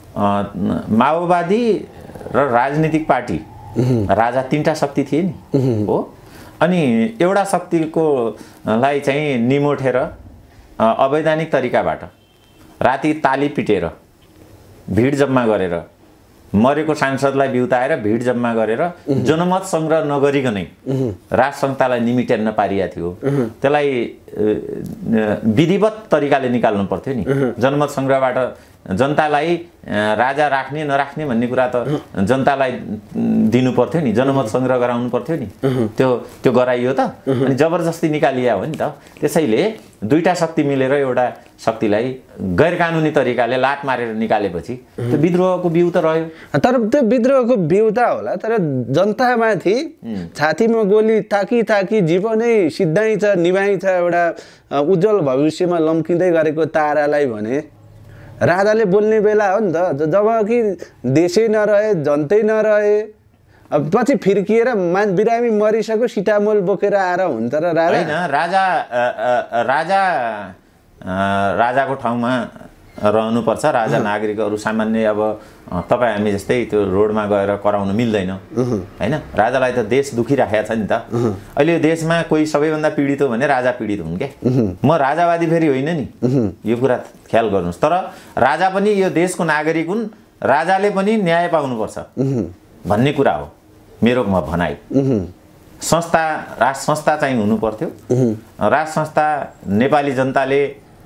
माओवादी र राजनीतिक पार्टी राजा तीनटा शक्ति थिए नि हो। अनि एउटा शक्तिको लाई चाहिँ निमोठेर अवैधानिक तरिकाबाट राति ताली पिटेर भिड जम्मा गरेर मरेको सांसदलाई बिउताएर भिड जम्मा गरेर जनमत सङ्ग्रह नगरिकनै राज संस्थालाई निमिटेर्न पारिया थियो। त्यसलाई विधिवत तरिकाले निकाल्नु पर्थ्यो नि। जनमत सङ्ग्रहबाट जनतालाई राजा राख्ने नराख्ने भन्ने कुरा त जनतालाई दिनु पर्थ्यो नि। जनमत सङ्ग्रह गराउनु पर्थ्यो नि। त्यो त्यो गराइयो त, अनि जबरजस्ती निकालिया हो नि त। त्यसैले दुईटा शक्ति मिलेर एउटा शक्तिलाई गैर कानुनी तरिकाले लात मारेर निकालेपछि त्यो विद्रोहको बिउ त रह्यो। तर त्यो विद्रोहको बिउ त होला, तर जनतामाथि छातीमा गोली ताकी ताकी जीवनै सिद्धाइछ निभाइछ एउटा उज्जवल भविष्यमा लम्किँदै गरेको तारालाई भने राजाले बोल्ने बेला हो नि त। जब कि देशै नरहे, जनतै नरहे, अब पछि फिर्किएर मान बिरामी मरिसक्यो सिटामोल बोकेर आएर हुन्छ र राजा हैन। राजा राजा राजाको ठाउँमा रहनुपर्छ। राजा नागरिकहरू सामान्य अब तपाईँ हामी जस्तै त्यो रोडमा गएर कराउन मिल्दैन हैन। राजालाई त देश दुखिराखेको छ नि त। अहिले देशमा कोही सबैभन्दा पीडित हो भने राजा पीडित हुन् के। म राजावादी फेरि होइन नि, यो कुरा ख्याल गर्नुहोस्। तर राजा पनि यो देशको नागरिक हुन्, राजाले पनि न्याय पाउनुपर्छ भन्ने कुरा हो मेरो म भनाइ। संस्था राज संस्था चाहिँ हुनु पर्थ्यो। राज संस्था नेपाली जनताले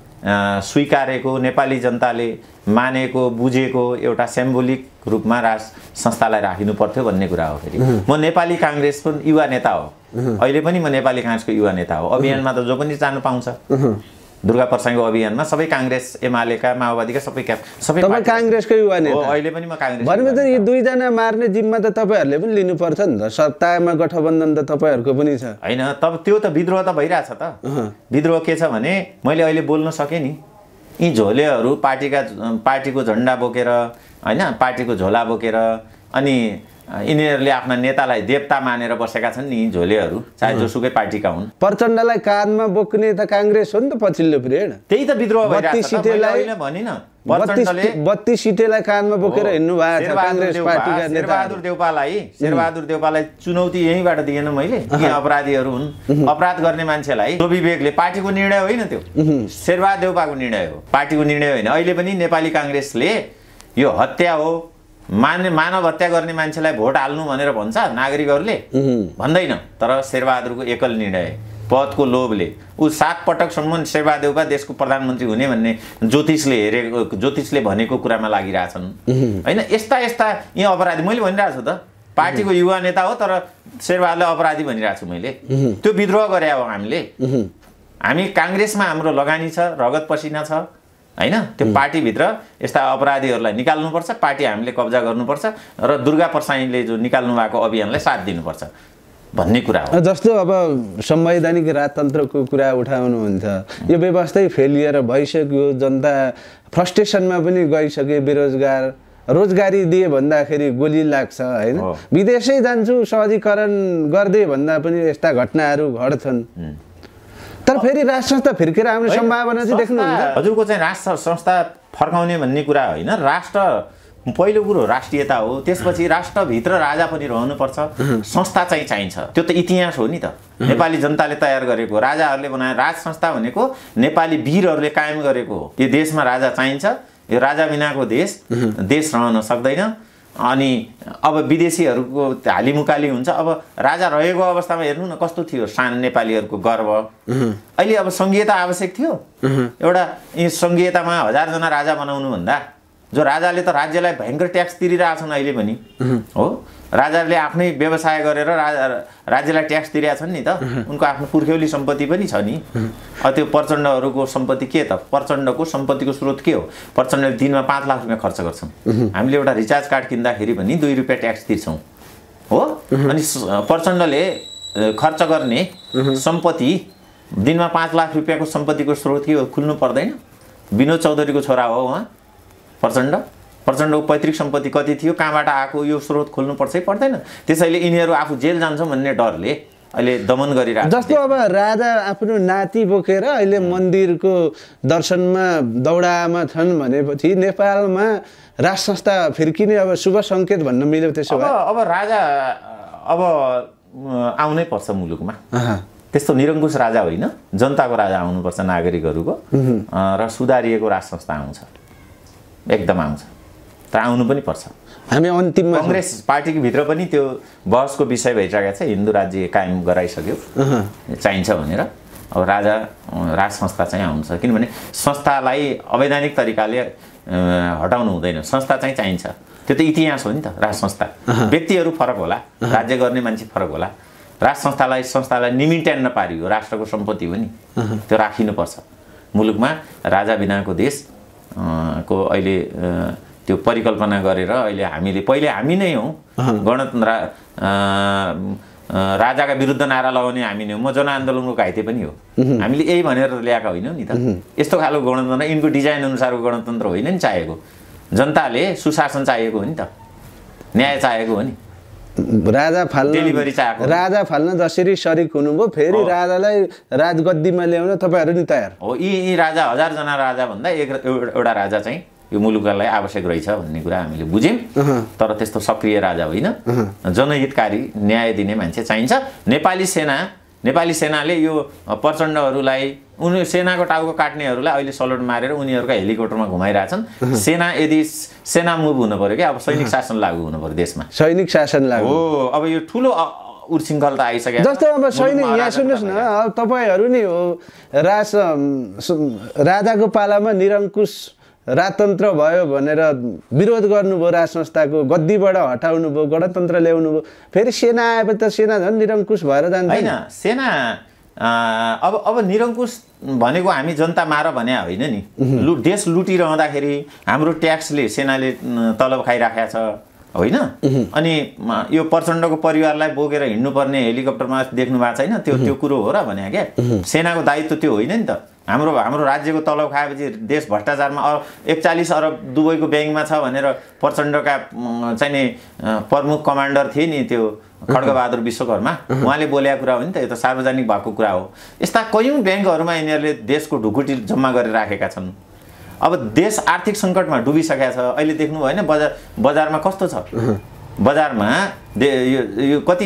स्वीकारेको, नेपाली जनताले मानेको बुझेको एउटा सिम्बोलिक रूपमा राज संस्थालाई राखिनु पर्थ्यो भन्ने कुरा हो। फेरि म नेपाली काङ्ग्रेस पनि युवा नेता हो, अहिले पनि म नेपाली काङ्ग्रेसको युवा नेता हो। अभियानमा त जो पनि जानु पाउँछ। दुर्गा प्रसाईको अभियानमा सबै काङ्ग्रेस एमालेका माओवादीका सबै सबै तपाईँ काङ्ग्रेसको युवा नेता हो। अहिले पनि म काङ्ग्रेस। भनेपछि यी दुईजना मार्ने जिम्मा त तपाईँहरूले पनि लिनुपर्छ नि त। सत्तामा गठबन्धन त तपाईँहरूको पनि छ होइन। तब त्यो त विद्रोह त भइरहेछ त। विद्रोह के छ भने मैले अहिले बोल्न सकेँ नि, यी झोलेहरू पार्टीका पार्टीको झन्डा बोकेर होइन, पार्टीको झोला बोकेर अनि यिनीहरूले आफ्ना नेतालाई देवता मानेर बसेका छन् नि झोलेहरू, चाहे जोसुकै पार्टीका हुन्। प्रचण्डलाई काँधमा बोक्ने त काङ्ग्रेस हो नि त पछिल्लो पिरियड। त्यही त विद्रोह भइरहेछ त। मैले भनिन प्रचण्डले बत्तीस सिटेलाई काँधमा बोकेर हिँड्नु भएको छ काङ्ग्रेस पार्टीका नेता। शेरबहादुर देउपालाई शेरबहादुर देउपालाई चुनौती यहीँबाट दिएन मैले। यी अपराधीहरू हुन्, अपराध गर्ने मान्छेलाई जो विवेकले, पार्टीको निर्णय होइन त्यो, शेरबहादुर देउपाको निर्णय हो, पार्टीको निर्णय होइन। अहिले पनि नेपाली काङ्ग्रेसले यो हत्या हो, मान मानव हत्या गर्ने मान्छेलाई भोट हाल्नु भनेर भन्छ नागरिकहरूले, भन्दैन। तर शेरबहादुरको एकल निर्णय, पदको लोभले ऊ सात पटकसम्म शेरबहादुर देउपा देशको प्रधानमन्त्री हुने भन्ने ज्योतिषले हेरेको, ज्योतिषले भनेको कुरामा लागिरहेछन् होइन। यस्ता यस्ता यी अपराधी मैले भनिरहेको छु त। पार्टीको युवा नेता हो तर शेरबहादुरलाई अपराधी भनिरहेको छु मैले। त्यो विद्रोह गरे हो हामीले। हामी काङ्ग्रेसमा हाम्रो लगानी छ, रगत पसिना छ हैन। त्यो पार्टीभित्र यस्ता अपराधीहरूलाई निकाल्नुपर्छ, पार्टी हामीले कब्जा गर्नुपर्छ र दुर्गा प्रसाईले जो निकाल्नु भएको अभियानलाई साथ दिनुपर्छ भन्ने कुरा हो। जस्तो अब संवैधानिक राजतन्त्रको कुरा उठाउनुहुन्छ, यो व्यवस्थै फेलियर भइसक्यो, जनता फ्रस्ट्रेसनमा पनि गइसक्यो, बेरोजगार, रोजगारी दिए भन्दाखेरि गोली लाग्छ हैन। विदेशै जान्छु सहजीकरण गर्दै भन्दा पनि यस्ता घटनाहरू घट्छन्। तर फेरि राज संस्था फिर्केर आउने सम्भावना चाहिँ देख्नुहुन्छ? हजुरको चाहिँ राष्ट्र संस्था फर्काउने भन्ने कुरा होइन। राष्ट्र पहिलो कुरो राष्ट्रियता हो, त्यसपछि राष्ट्रभित्र राजा पनि रहनुपर्छ, संस्था चाहिँ चाहिन्छ। त्यो त इतिहास हो नि त। नेपाली जनताले तयार गरेको, राजाहरूले बनाए राज संस्था भनेको नेपाली वीरहरूले कायम गरेको हो। यो देशमा राजा चाहिन्छ, यो राजा बिनाको देश देश रहन सक्दैन। अनि अब विदेशीहरूको हालिमुकाली हुन्छ। अब राजा रहेको अवस्थामा हेर्नु न कस्तो थियो सानो नेपालीहरूको गर्व। अहिले अब सङ्घीयता आवश्यक थियो। एउटा यी सङ्घीयतामा हजारजना राजा बनाउनु भन्दा जो राजाले त राज्यलाई भयङ्कर ट्याक्स तिरिरहेछन् अहिले पनि हो। राजाले आफ्नै व्यवसाय गरेर राजा राज्यलाई ट्याक्स तिरेका छन् नि त। उनको आफ्नो पुर्ख्यौली सम्पत्ति पनि छ नि। त्यो प्रचण्डहरूको सम्पत्ति के त? प्रचण्डको सम्पत्तिको स्रोत के हो? प्रचण्डले दिनमा पाँच लाख रुपियाँ खर्च गर्छन्। हामीले एउटा रिचार्ज कार्ड किन्दाखेरि पनि दुई रुपियाँ ट्याक्स तिर्छौँ हो। अनि प्रचण्डले खर्च गर्ने सम्पत्ति दिनमा पाँच लाख रुपियाँको सम्पत्तिको स्रोत के हो? खुल्नु पर्दैन? विनोद चौधरीको छोरा हो उहाँ प्रचण्ड प्रचण्डको पैतृक सम्पत्ति कति थियो, कहाँबाट आएको, यो स्रोत खोल्नुपर्छ पर्दैन। त्यसैले यिनीहरू आफू जेल जान्छ भन्ने डरले अहिले दमन गरिरहेको। जस्तो अब राजा आफ्नो नाति बोकेर अहिले मन्दिरको दर्शनमा दौडामा छन् भनेपछि नेपालमा राज संस्था फिर्किने अब शुभ सङ्केत भन्न मिल्यो। त्यसो भए अब राजा अब आउनै पर्छ मुलुकमा। त्यस्तो निरङ्कुश राजा होइन, जनताको राजा आउनुपर्छ, नागरिकहरूको र सुधारिएको राज संस्था आउँछ, एकदम आउँछ, तर आउनु पनि पर्छ। हामी अन्तिममा कांग्रेस पार्टीको भित्र पनि त्यो बहसको विषय भइरहेको छ, हिन्दू राज्य कायम गराइसक्यो चाहिन्छ भनेर। अब राजा राज संस्था चाहिँ आउँछ, किनभने संस्थालाई अवैधानिक तरिकाले हटाउनु हुँदैन, संस्था चाहिँ चाहिन्छ। त्यो त इतिहास हो नि त। राज संस्था व्यक्तिहरू फरक होला, राज्य गर्ने मान्छे फरक होला, राज संस्थालाई संस्थालाई निमिट्यान्न पारियो, राष्ट्रको सम्पत्ति हो नि, त्यो राखिनुपर्छ। मुलुकमा राजा बिनाको देश को अहिले त्यो परिकल्पना गरेर अहिले हामीले पहिले हामी नै हौँ गणतन्त्र राजाका विरुद्ध नारा लगाउने हामी नै हौँ। म जनआन्दोलनको घाइते पनि हो। हामीले यही भनेर ल्याएका होइनौँ नि त। यस्तो खालको गणतन्त्र यिनको डिजाइन अनुसारको गणतन्त्र होइन नि चाहेको। जनताले सुशासन चाहिएको हो नि त, न्याय चाहेको हो नि। राजा फाल्न डेलिभरी चाहेको, राजा फाल्न जसरी सरिक हुनुभयो फेरि राजालाई राजगद्दीमा ल्याउन तपाईँहरू नि तयार हो। यी यी राजा हजारजना राजा भन्दा एक एउटा राजा चाहिँ यो मुलुकलाई आवश्यक रहेछ भन्ने कुरा हामीले बुझ्यौँ। तर त्यस्तो सक्रिय राजा होइन, जनहितकारी न्याय दिने मान्छे चाहिन्छ। नेपाली सेना नेपाली सेनाले यो प्रचण्डहरूलाई उनी सेनाको टाउको काट्नेहरूलाई अहिले सलोट मारेर उनीहरूका हेलिकप्टरमा घुमाइरहेछन्। सेना यदि सेना मुभ हुनु पर्यो कि अब सैनिक शासन लागू हुनु पर्यो देशमा, सैनिक शासन लागू हो। अब यो ठुलो उच्छृङ्खलता आइसक्यो। जस्तो अब सैनिक यहाँ सुन्नुहोस् न, अब तपाईँहरू नि हो राज राजाको पालामा निरङ्कुश राजतन्त्र भयो भनेर विरोध गर्नुभयो, राज संस्थाको गद्दीबाट हटाउनु भयो, गणतन्त्र ल्याउनु भयो। फेरि सेना आएपछि त सेना झन् निरङ्कुश भएर जान्छ होइन। सेना अब अब निरङ्कुश भनेको हामी जनता मार भने होइन नि। लु देश लुटिरहँदाखेरि हाम्रो ट्याक्सले सेनाले तलब खाइराखेको छ होइन। अनि यो प्रचण्डको परिवारलाई बोकेर हिँड्नुपर्ने हेलिकप्टरमा देख्नु भएको छैन, त्यो त्यो कुरो हो र भने क्या। सेनाको दायित्व त्यो होइन नि त। हाम्रो हाम्रो राज्यको तलब खाएपछि देश भ्रष्टाचारमा एकचालिस अरब दुबईको ब्याङ्कमा छ भनेर प्रचण्डका चाहिँ नि प्रमुख कमान्डर थिए नि त्यो खड्गबहादुर विश्वकर्मा, उहाँले बोलेको कुरा हो नि त। यो त सार्वजनिक भएको कुरा हो। यस्ता कयौँ ब्याङ्कहरूमा यिनीहरूले देशको ढुकुटी जम्मा गरेर राखेका छन्। अब देश आर्थिक सङ्कटमा डुबिसकेको छ। अहिले देख्नु भएन बजार बजारमा कस्तो छ। बजारमा दे यो यो कति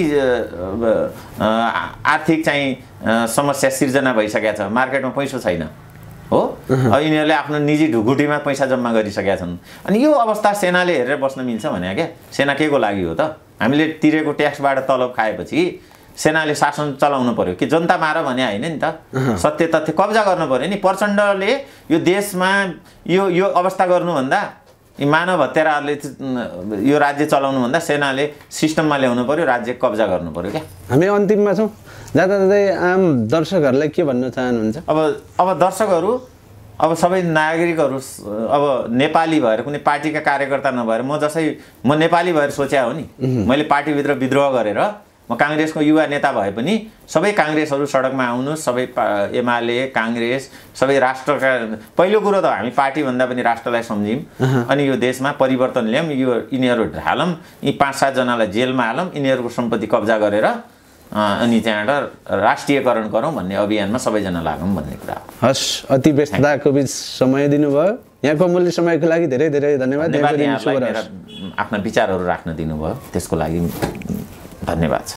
आर्थिक चाहिँ समस्या सिर्जना भइसकेको छ। मार्केटमा पैसा छैन हो। अब यिनीहरूले आफ्नो निजी ढुकुटीमा पैसा जम्मा गरिसकेका छन्। अनि यो अवस्था सेनाले हेरेर बस्न मिल्छ भने क्या। सेना के को लागि हो त? हामीले तिरेको ट्याक्सबाट तलब खाएपछि सेनाले शासन चलाउनु पर्यो कि जनता मार भने होइन नि त। सत्य तथ्य कब्जा गर्नु पर्यो नि। प्रचण्डले यो देशमा यो यो अवस्था गर्नुभन्दा यी मानव हत्याराहरूले यो राज्य चलाउनुभन्दा सेनाले सिस्टममा ल्याउनु पर्यो, राज्य कब्जा गर्नु पर्यो क्या। हामी अन्तिममा छौँ। जाँदा जाँदै आम दर्शकहरूलाई के भन्न चाहनुहुन्छ? अब अब दर्शकहरू अब सबै नागरिकहरू अब नेपाली भएर कुनै पार्टीका कार्यकर्ता नभएर म जसै म नेपाली भएर सोच्या हो नि। मैले पार्टीभित्र विद्रोह गरेर म काङ्ग्रेसको युवा नेता भए पनि सबै काङ्ग्रेसहरू सडकमा आउनु, सबै एमाले काङ्ग्रेस सबै राष्ट्रका पहिलो कुरो त हामी पार्टीभन्दा पनि राष्ट्रलाई सम्झौँ। अनि यो देशमा परिवर्तन ल्याऊँ, यो यिनीहरू ढालौँ, यी पाँच सातजनालाई जेलमा हालौँ, यिनीहरूको सम्पत्ति कब्जा गरेर अनि त्यहाँबाट राष्ट्रियकरण गरौँ भन्ने अभियानमा सबैजना लागौँ भन्ने कुरा हो। हस्, अति व्यस्तताको बिच समय दिनुभयो। यहाँको मूल्य समयको लागि धेरै धेरै धन्यवाद। आफ्ना विचारहरू राख्न दिनुभयो त्यसको लागि धन्यवाद छ।